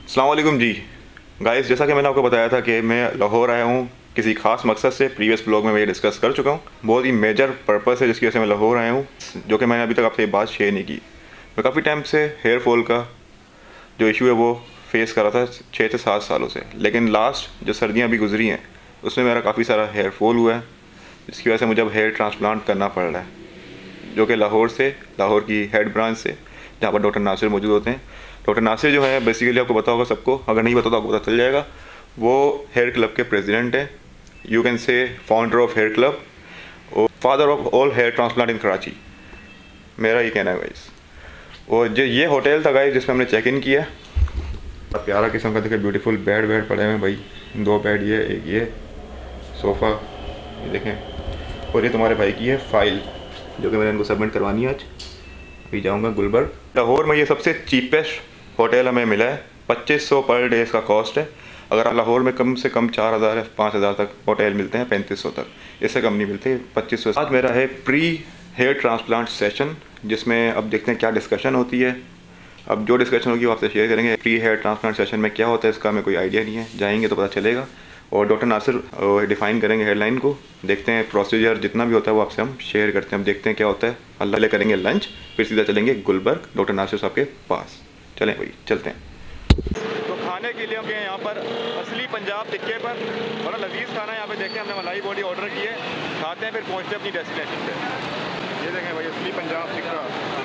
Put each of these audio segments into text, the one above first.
अस्सलाम वालेकुम जी गाइस, जैसा कि मैंने आपको बताया था कि मैं लाहौर आया हूँ किसी खास मकसद से। प्रीवियस ब्लॉग में मैं ये डिस्कस कर चुका हूँ। बहुत ही मेजर पर्पस है जिसकी वजह से मैं लाहौर आया हूँ, जो कि मैंने अभी तक आपसे ये बात शेयर नहीं की। मैं काफ़ी टाइम से हेयर फॉल का जो इशू है वो फेस कर रहा था 6 से 7 सालों से, लेकिन लास्ट जो सर्दियाँ अभी गुजरी हैं उसमें मेरा काफ़ी सारा हेयर फॉल हुआ है, जिसकी वजह से मुझे अब हेयर ट्रांसप्लांट करना पड़ रहा है, जो कि लाहौर की हेड ब्रांच से, जहाँ पर डॉक्टर नासिर मौजूद होते हैं। डॉक्टर नासिर जो है बेसिकली आपको पता होगा सबको, अगर नहीं पता तो आपको पता चल जाएगा, वो हेयर क्लब के प्रेसिडेंट हैं, you can say founder of hair club और father of all hair transplant in Karachi, मेरा ये कहना है गाइस। और जो ये होटल था गाइस जिसमें हमने चेक इन किया, प्यारा किस्म का देखें, ब्यूटीफुल बेड पड़े हैं भाई, 2 बेड, ये एक ये सोफ़ा, ये देखें। और ये तुम्हारे भाई की है फाइल जो कि मैंने इनको सबमिट करवानी है आज। अभी जाऊँगा गुलबर्ग। लाहौर में ये सबसे चीपेस्ट होटल हमें मिला है, 2500 पर डे इसका कॉस्ट है। अगर आप लाहौर में कम से कम 4000 या 5000 तक होटल मिलते हैं, 3500 तक, इससे कम नहीं मिलते, 2500। आज मेरा है प्री हेयर ट्रांसप्लांट सेशन, जिसमें अब देखते हैं क्या डिस्कशन होती है। अब जो डिस्कशन होगी वो आपसे शेयर करेंगे। प्री हेयर ट्रांसप्लांट सेशन में क्या होता है इसका हमें कोई आइडिया नहीं है, जाएंगे तो पता चलेगा। और डॉक्टर नासिर डिफ़ाइन करेंगे हेयरलाइन को। देखते हैं प्रोसीजर जितना भी होता है वो आपसे हम शेयर करते हैं। हम देखते हैं क्या होता है। अल्लाह ले करेंगे लंच, फिर सीधा चलेंगे गुलबर्ग डॉक्टर नासिर साहब के पास। चलें भाई, चलते हैं। तो खाने के लिए हम गए यहाँ पर असली पंजाब टिक्के पर, बड़ा लजीज खाना है यहाँ पे। देखें, हमने मलाई बोटी ऑर्डर की है, खाते हैं फिर पहुँचते हैं अपनी डेस्टिनेशन पे। ये देखें भाई, असली पंजाब टिक्का।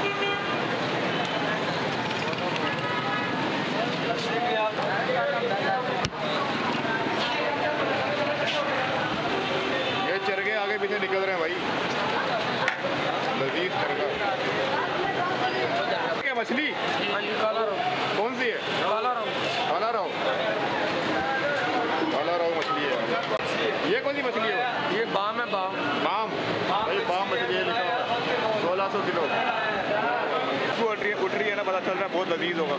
ये चरगे आगे पीछे निकल रहे हैं भाई, लजीज चरगा। क्या मछली? कौन सी है? काला रोहू। काला रोहू मछली है। ये कौन सी मछली है? ये बाम है, बाम भाई, बाम मछली है, लिखा हुआ है 1600 किलो। उठ रही है ना, पता चल रहा है बहुत लजीज होगा।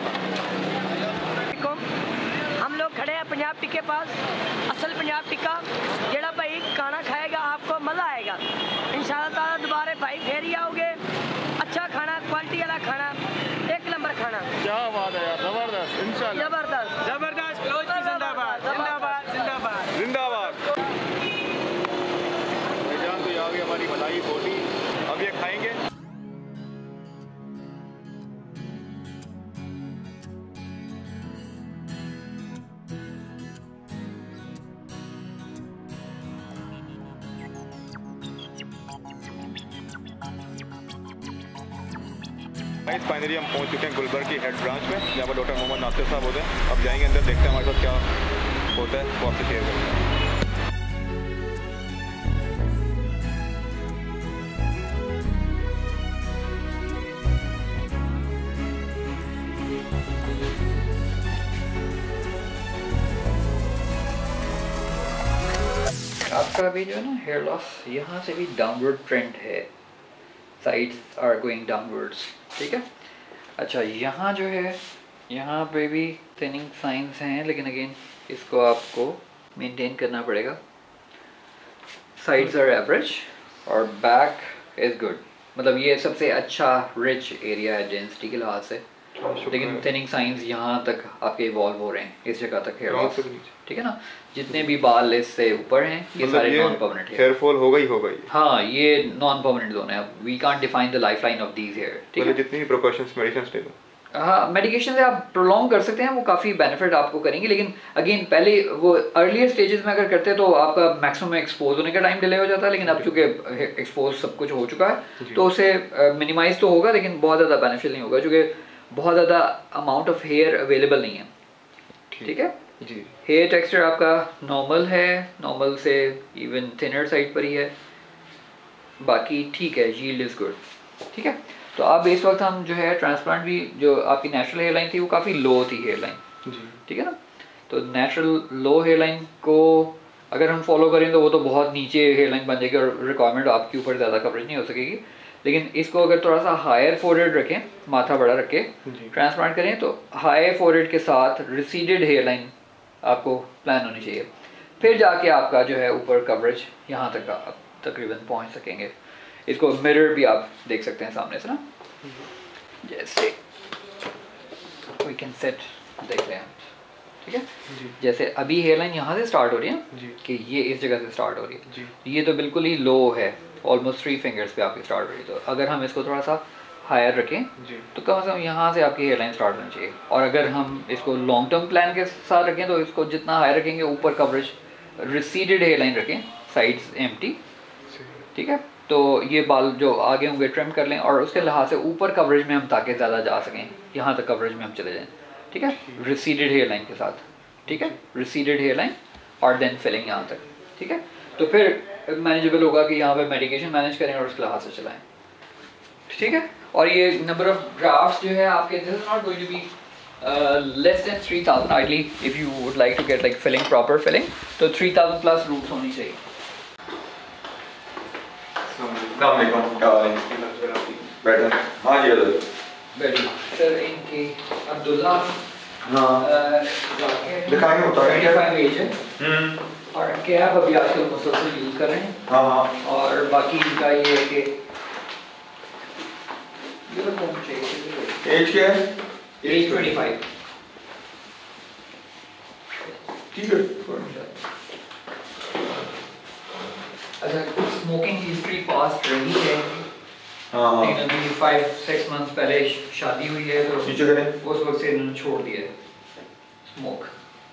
हम लोग खड़े हैं पंजाब टिक्के पास, असल पंजाब टिक्का। जेड़ा भाई खाना खाएगा आपको मज़ा आएगा इंशाअल्लाह ताला। दोबारा भाई फिर ही आओगे। अच्छा खाना, क्वालिटी वाला खाना, 1 नंबर खाना। क्या बात है यार, जबरदस्त, इंशाअल्लाह जबरदस्त जबरदस्त। जिंदाबाद जिंदाबाद जिंदाबाद जिंदाबाद। भाईजान तो ये आ गई हमारी मलाई बोटी, अब ये खाएंगे। फाइनली हम पहुंच चुके हैं गुलबर्ग की हेड ब्रांच में, जहाँ पर डॉक्टर मोहम्मद नासिर साहब होते हैं। अब जाएंगे अंदर, देखते हैं हमारे साथ क्या होता है, वो आपसे शेयर करेंगे। आपका अभी जो है ना हेयर लॉस यहाँ से भी डाउनवर्ड ट्रेंड है, साइड्स आर गोइंग डाउनवर्ड्स, ठीक है। अच्छा, यहाँ जो है यहाँ पे भी थिनिंग साइंस हैं, लेकिन अगेन इसको आपको मेंटेन करना पड़ेगा। साइड्स आर एवरेज और बैक इज़ गुड, मतलब ये सबसे अच्छा रिच एरिया है डेंसिटी के लिहाज से, लेकिन थिनिंग साइंस यहाँ तक आपके इवॉल्व हो रहे हैं, इस जगह तक हेयर लॉस, ठीक है ना। जितने भी बाल इससे ऊपर हैं ये सारे नॉन परमानेंट है। हेयर फॉल होगा ही होगा ये। हाँ, ये नॉन परमानेंट जोन है। अब we can't define the life line of these hair, ठीक है। जितनी भी प्रिकॉशंस मेडिसिन ले लो, हाँ, मेडिकेशन से आप प्रोलॉन्ग कर सकते हैं, वो काफ़ी बेनिफिट आपको करेंगे, लेकिन अगेन पहले वो अर्लियर स्टेजेस में अगर करते हैं तो आपका मैक्सिमम एक्सपोज होने का टाइम डिले हो जाता है, लेकिन अब चूंकि एक्सपोज सब कुछ हो चुका है तो उसे मिनिमाइज तो होगा, लेकिन बहुत ज़्यादा बेनिफिशियल नहीं होगा, क्योंकि बहुत ज़्यादा अमाउंट ऑफ हेयर अवेलेबल नहीं है, ठीक है जी। हेयर टेक्सचर आपका नॉर्मल है, नॉर्मल से इवन थिनर साइड पर ही है, बाकी ठीक है, यील्ड इज़ गुड, ठीक है। तो अब इस वक्त हम जो है ट्रांसप्लांट भी, जो आपकी नेचुरल हेयर लाइन थी वो काफ़ी लो थी हेयर लाइन, ठीक है ना। तो नेचुरल लो हेयर लाइन को अगर हम फॉलो करें तो वो तो बहुत नीचे हेयर लाइन बन जाएगी और रिक्वायरमेंट आपके ऊपर ज़्यादा कवरेज नहीं हो सकेगी, लेकिन इसको अगर थोड़ा सा हायर फोरहेड रखें, माथा बड़ा रख के ट्रांसप्लांट करें तो हाई फोरहेड के साथ रिसीडेड हेयर लाइन आपको प्लान होनी चाहिए, फिर जाके आपका जो है ऊपर कवरेज यहाँ तक आप तकरीबन पहुँच सकेंगे। इसको मिरर भी आप देख सकते हैं सामने से ना, जैसे वी कैन सेट, देख रहे हैं ठीक है। जैसे अभी हेयर लाइन यहाँ से स्टार्ट हो रही है जी। कि ये इस जगह से स्टार्ट हो रही है, जी। ये तो बिल्कुल ही लो है, ऑलमोस्ट 3 फिंगर्स पे आपकी स्टार्ट हो रही है। तो अगर हम इसको थोड़ा सा हायर रखें जी। तो कम से कम यहाँ से आपकी हेयर लाइन स्टार्ट होनी चाहिए। और अगर हम इसको लॉन्ग टर्म प्लान के साथ रखें तो इसको जितना हायर रखेंगे, ऊपर कवरेज रिसीडेड हेयर लाइन रखें, साइड्स एम्प्टी, ठीक है। तो ये बाल जो आगे होंगे ट्रिम कर लें और उसके लिहाज से ऊपर कवरेज में हम ताकि ज़्यादा जा सकें, यहाँ तक कवरेज में हम चले जाएं, ठीक है, रिसीडेड हेयर लाइन के साथ, ठीक है, रिसीडेड हेयर लाइन और देन फिलिंग यहाँ तक, ठीक है। तो फिर मैनेजेबल होगा कि यहाँ पे मेडिकेशन मैनेज करें और उसके लिहाज से चलाएं, ठीक है। और ये नंबर ऑफ ड्राफ्ट्स जो है आपके, this is not going to be less than 3000 ideally if you would like to get like filling, proper filling, तो 3000 प्लस रूट्स होनी चाहिए। बैठे। हाँ जी हजरत। बैठिए सर। इनके अब्दुल्ला दिखाएंगे, उतारेंगे। 25 एज है और कैप अभी आजकल मुसलसल यूज़ कर रहे हैं। हाँ। और बाकी इनका ये है कि ये तो कौन चाहिए, एज क्या है? एज 25। ठीक है। अच्छा, स्मोकिंग हिस्ट्री पास्ट रही है, हाँ। लेकिन अभी 5-6 मंथ पहले शादी हुई है तो नीचे करें। उस वक्त से इन्होंने छोड़ दिया है स्मोक।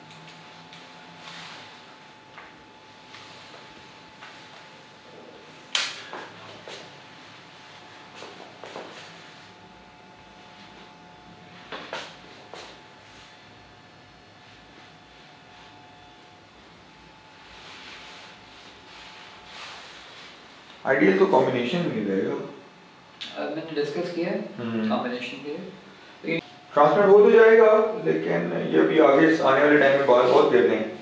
आइडियल तो कॉम्बिनेशन नहीं रहेगा। मैंने डिस्कस किया है कॉम्बिनेशन के लिए। ट्रांसप्लांट हो तो जाएगा, लेकिन ये भी आगे आने वाले टाइम में बहुत देते हैं।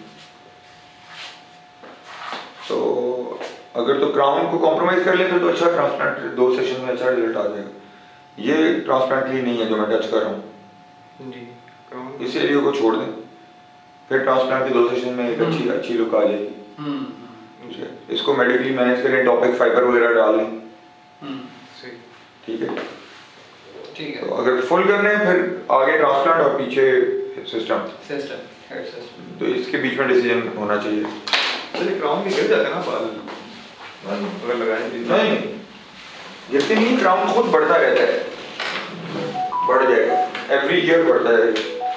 तो अगर तो क्राउन को कॉम्प्रोमाइज कर ले तो अच्छा ट्रांसप्लांट 2 सेशन में अच्छा रिजल्ट आ जाएगा। ये ट्रांसप्लांट ही नहीं है जो मैं टच कर रहा हूँ जी। क्राउन इस एरिया को छोड़ दें, फिर ट्रांसप्लांट के 2 सेशन में एक अच्छी लुक आ जाएगी। इसको मेडिकली मैनेज करें, टॉपिक फाइबर वगैरह डाल लें, सही। ठीक है। ठीक है। तो अगर फुल करने हैं फिर आगे ट्रांसप्लांट और पीछे सिस्टम, हेयर सिस्टम, तो इसके बीच में डिसीजन होना चाहिए। चलिए क्राउन भी गिर जाता है ना बाल अगर लगाए। नहीं, गिरते नहीं, क्राउन खुद बढ़ता रहता है, बढ़ जाएगा, एवरी ईयर बढ़ता है।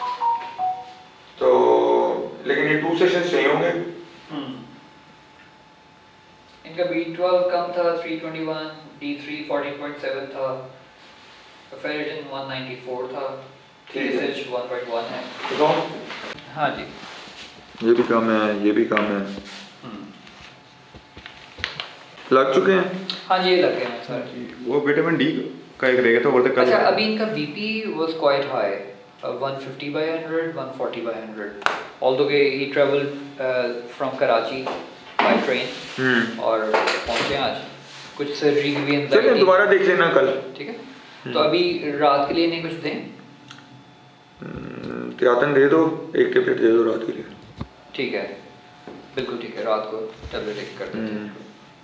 तो लेकिन ये 2 सेशन चाहिए होंगे। इनका B12 कम था 321, D3 14.7 था, फेरिटिन 194 था, TSH 1.1 है। तो हाँ जी, ये भी कम है, ये भी कम है। लग चुके हैं। हाँ जी, ये लग गए हैं सर। वो विटामिन डी का एक रहेगा तो वो तक अच्छा, अभी इनका BP was quite high, 150/100, 140/100, although he traveled from Karachi by train और पहुंचे आज। कुछ सर्जरी की भी चलिए दोबारा देख लेना कल, ठीक है। तो अभी रात के लिए नहीं कुछ दें? त्यातन दे दो, एक टेबलेट दे दो रात के लिए। ठीक है, बिल्कुल ठीक है, रात को टेबलेट एक कर देते हैं।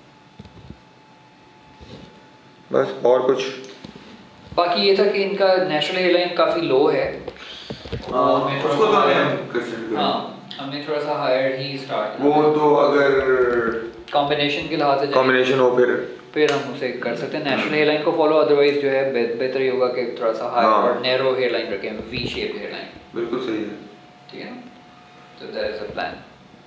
बस और कुछ बाकी ये था कि इनका नेचुरल हेयर लाइन काफ़ी लो है। उसको तो हाँ, हमने थोड़ा सा हायर ही स्टार्ट, वो तो अगर कॉम्बिनेशन के लिहाज से कॉम्बिनेशन हो फिर हम उसे कर सकते हैं नेचुरल हेयर लाइन को फॉलो। अदरवाइज जो है बेहतर ही होगा कि थोड़ा सा हाई और नैरो हेयर लाइन रखें, वी शेप हेयर लाइन। बिल्कुल सही है, ठीक है ना, तो दैट इज अ प्लान।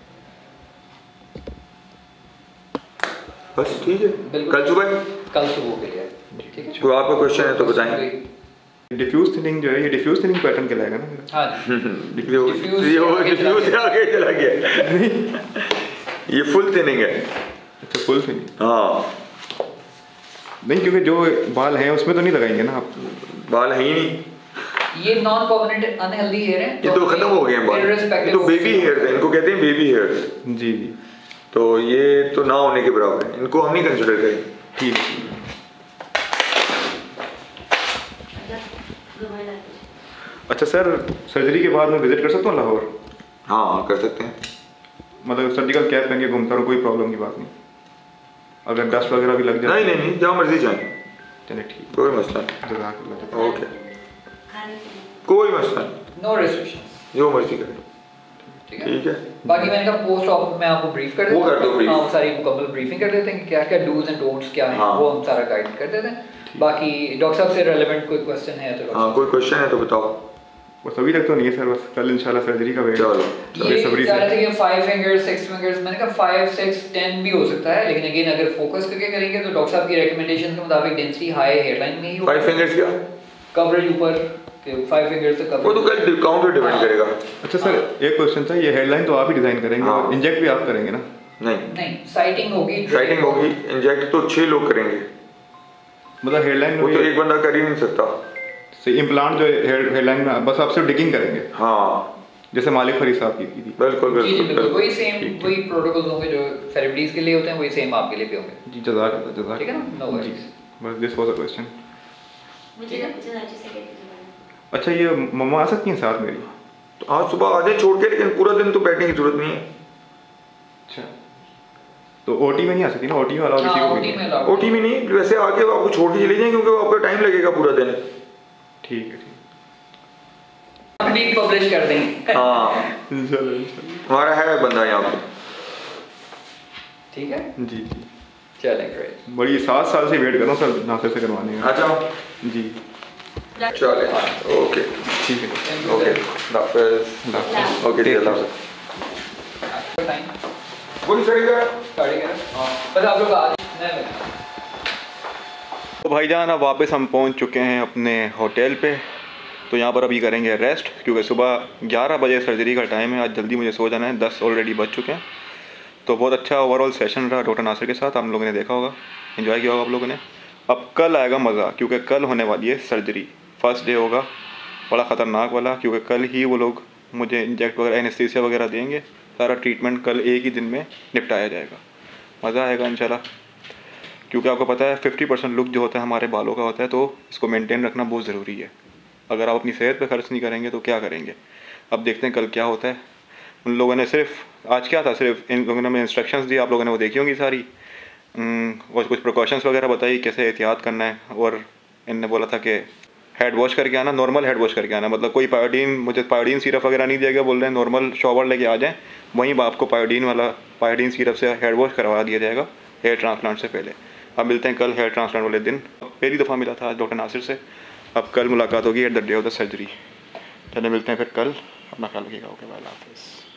बस ठीक है, कल सुबह के लिए, ठीक है। कोई आपका क्वेश्चन है तो बताएं। डिफ्यूज थिनिंग जो है, ये डिफ्यूज थिनिंग पैटर्न कहलाएगा ना? हाँ डिफ्यूज से आगे चला गया। ये फुल थिनिंग है। अच्छा, फुल थिनिंग। हाँ, नहीं, क्योंकि जो बाल हैं उसमें तो नहीं लगाएंगे ना आप? बाल है ही नहीं, ये नॉन परमानेंट अनहेल्दी हेयर है, ये तो खत्म हो गए हैं बाल, ये तो बेबी हेयर है, इनको कहते हैं बेबी हेयर्स। जी जी, तो ये तो ना होने के बराबर है, इनको हम नहीं कंसिडर करेंगे। ठीक है। अच्छा सर, सर्जरी के बाद मैं विजिट कर सकता हूँ लाहौर? हाँ कर सकते हैं, मतलब सर्जिकल कैप पहन के घूमता हूँ, कोई प्रॉब्लम की बात नहीं? अगर डस्ट वगैरह भी लग जाए? नहीं, जहाँ मर्जी जाए, चलिए ठीक, कोई मसला नहीं। जज़ाकल्लाह। ओके, कोई मसला नहीं, नो रेस्ट्रिक्शंस, जो मर्जी करें। ठीक है। बाकी मैंने कहा पोस्ट ऑप में आपको ब्रीफ कर देता हूं, वो कर दो brief। हाँ सारी मुकम्मल ब्रीफिंग कर देते हैं कि क्या क्या डूज एंड डोंट्स क्या हैं, हाँ। वो हम सारा गाइड कर देते हैं। बाकी डॉक्टर साहब से रेलेवेंट कोई क्वेश्चन है तो हाँ कोई क्वेश्चन है तो बताओ। बस अभी तक तो नहीं है सर, बस कल इंशाल्लाह सर्जरी का वेट। चलो ये सब्री कह से। रहे थे कि 5 फिंगर्स 6 फिंगर्स, मैंने कहा 5 6 10 भी हो सकता है, लेकिन अगेन अगर फोकस करके करेंगे तो डॉक्टर साहब की रिकमेंडेशन के मुताबिक डेंसिटी हाई हेयरलाइन में ही हो, 5 फिंगर्स क्या? कवरेज ऊपर के 5 फिंगर्स से वो तो कवरेज। कल काउंट पे डिपेंड करेगा। अच्छा सर एक क्वेश्चन था, ये हेडलाइन तो आप ही डिजाइन करेंगे हाँ। और इंजेक्ट भी आप करेंगे ना? नहीं नहीं साइटिंग होगी, साइटिंग होगी, इंजेक्ट तो 6 लोग करेंगे, मतलब हेडलाइन वो में तो एक बंदा कर ही नहीं सकता। इम्प्लांट जो हेडलाइन में बस आप सिर्फ डिगिंग करेंगे, हाँ जैसे मालिक फरीद साहब की थी। बिल्कुल जी जी बिल्कुल बिल्कुल बिल्कुल। वही सेम वही प्रोटोकॉल्स होंगे जो थेरेपीज के लिए होते हैं, वही सेम आपके लिए भी होंगे। जी जज़ाक ठीक है ना, नो जी, वरीज। बस दिस वाज अ क्वेश्चन। मुझे ना कुछ अच्छे से कहती थी। अच्छा ये मम्मा आ सकती हैं साथ मेरी? तो आज सुबह आ जाए छोड़ के, लेकिन पूरा दिन तो बैठने की जरूरत नहीं है। अच्छा तो ओटी में नहीं आ सकती ना? ओटी में अलाउ किसी को भी ओटी नहीं? में ओटी में नहीं, वैसे आके आपको छोड़ के चले जाएं क्योंकि वो आपका टाइम लगेगा पूरा दिन। ठीक है हम भी पब्लिश कर देंगे। हाँ इंशाल्लाह। हमारा है बंदा यहाँ पे। ठीक है जी जी, चलें ग्रेट। बड़ी 7 साल से वेट कर रहा हूँ सर नासिर से करवाने का। अच्छा जी चले ओके ठीक है। ओके हाफिज़। ओके जी अल्लाह हाफिज़। टाइम बोली सड़ेगा। बस आप लोग आज मैं तो भाईजान अब वापस हम पहुंच चुके हैं अपने होटल पे। तो यहाँ पर अभी करेंगे रेस्ट, क्योंकि सुबह 11 बजे सर्जरी का टाइम है। आज जल्दी मुझे सो जाना है, 10 ऑलरेडी बज चुके हैं। तो बहुत अच्छा ओवरऑल सेशन रहा डॉक्टर नासिर के साथ, हम लोगों ने देखा होगा, एंजॉय किया होगा आप लोगों ने। अब कल आएगा मज़ा, क्योंकि कल होने वाली है सर्जरी। फर्स्ट डे होगा बड़ा ख़तरनाक वाला, क्योंकि कल ही वो लोग मुझे इंजेक्ट वगैरह एनेस्थीसिया वगैरह देंगे। सारा ट्रीटमेंट कल एक ही दिन में निपटाया जाएगा। मज़ा आएगा इंशाल्लाह, क्योंकि आपको पता है 50% लुक जो होता है हमारे बालों का होता है, तो इसको मेंटेन रखना बहुत ज़रूरी है। अगर आप अपनी सेहत पे खर्च नहीं करेंगे तो क्या करेंगे। अब देखते हैं कल क्या होता है। उन लोगों ने सिर्फ आज क्या था, सिर्फ इन लोगों ने हमें इंस्ट्रक्शंस दी, आप लोगों ने वो देखी होंगी सारी, और कुछ प्रिकॉशंस वगैरह बताई कैसे एहतियात करना है। और इनने बोला था कि हेड वॉश करके आना, नॉर्मल हेड वॉश करके आना, मतलब कोई मुझे पायोडीन सिरप वगैरह नहीं दिया गया। बोल रहे हैं नॉर्मल शॉवर लेके आ जाएँ, वहीं आपको पायोडीन सिरप से हेड वॉश करवा दिया जाएगा हेयर ट्रांसप्लांट से पहले। अब मिलते हैं कल हेयर ट्रांसप्लांट वाले दिन। पहली दफ़ा मिला था आज डॉक्टर नासिर से, अब कल मुलाकात होगी at the day of the surgery. चलिए मिलते हैं फिर कल, अपना ख्याल रखिएगा। ओके बाय, अल्लाह हाफ़िज़।